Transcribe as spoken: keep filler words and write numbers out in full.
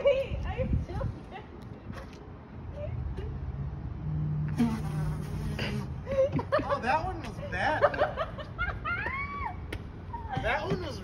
Wait, I still Oh, that one was bad. That one was